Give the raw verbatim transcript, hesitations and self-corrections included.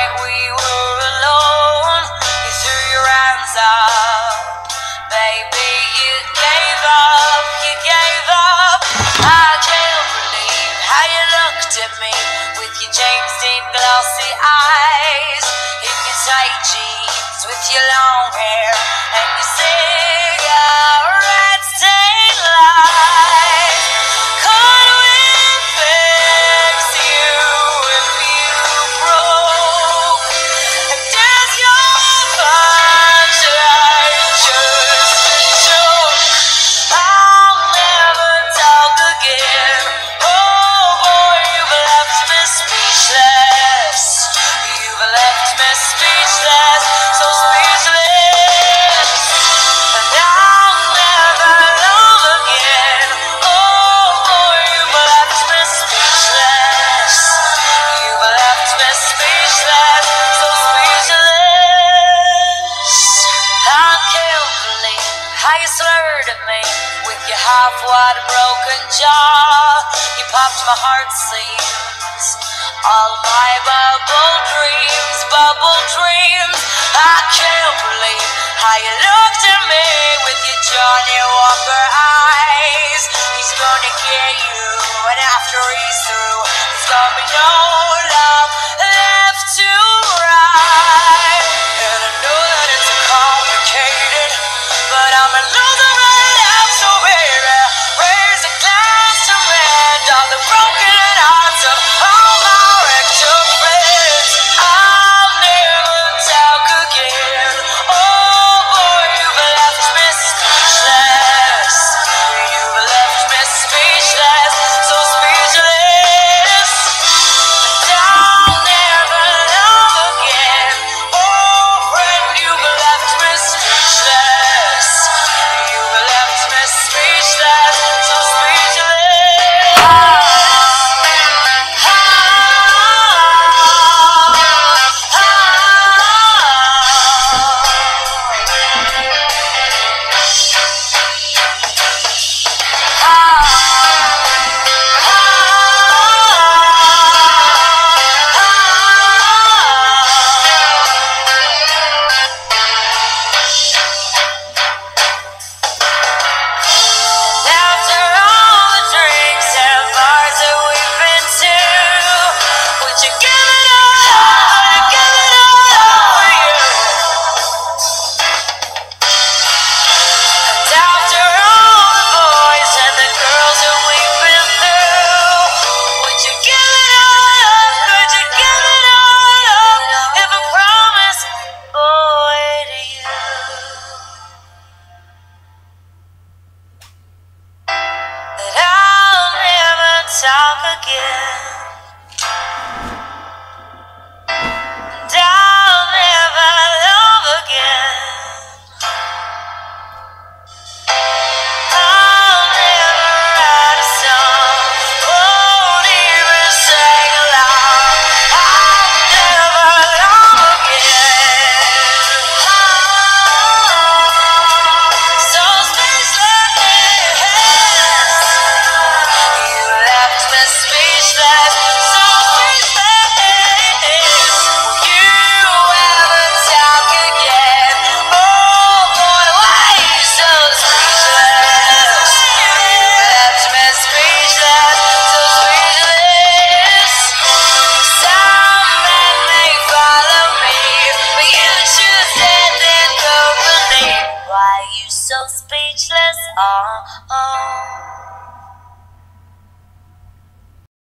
night we were alone, you threw your hands up. Baby, you gave up, you gave up. I can't believe how you looked at me with your James Dean glossy eyes, in your tight jeans with your long hair and your cigarette stained lies. Could we fix you if you broke? And does your conscience just choke? I'll never talk again. Oh boy, you've left me speechless. You've left me speechless, so speechless. And I'll never love again. Oh boy, you've left me speechless. You've left me speechless, so speechless. I can't believe how you slurred at me with your half-wide broken jaw. You popped my heart seams, all my bubble dreams, bubble dreams. I can't believe how you looked at me with your Johnny Walker eyes. He's gonna get you, and after he's through, there's gonna be no love left to ride. And I know that it's complicated, but I'm a loser right now, so baby, raise a glass to mend all the broken hearts of all my wrecked up friends. I'll never talk again. Oh boy, you've left me speechless. You've left me speechless, so speechless. And I'll never love again. Oh friend, you've left me speechless. You've left me speechless, so speechless. Ah, ah, After all the drinks and bars that we've been to, would you give it all up? Would you give it all up for you? And after all the boys and the girls that we've been through, would you give it all up? Could you give it all up if I promise, boy, to you, that I'll never talk again, and I'll never love again. I'll never write a song, won't even sing along. I'll never love again. So speechless. You left me speechless, so speechless. Will you ever talk again? Oh boy, why you so speechless? You left me speechless, so speechless. Some men may follow me, but you choose death and company. Why you so speechless? Oh, oh.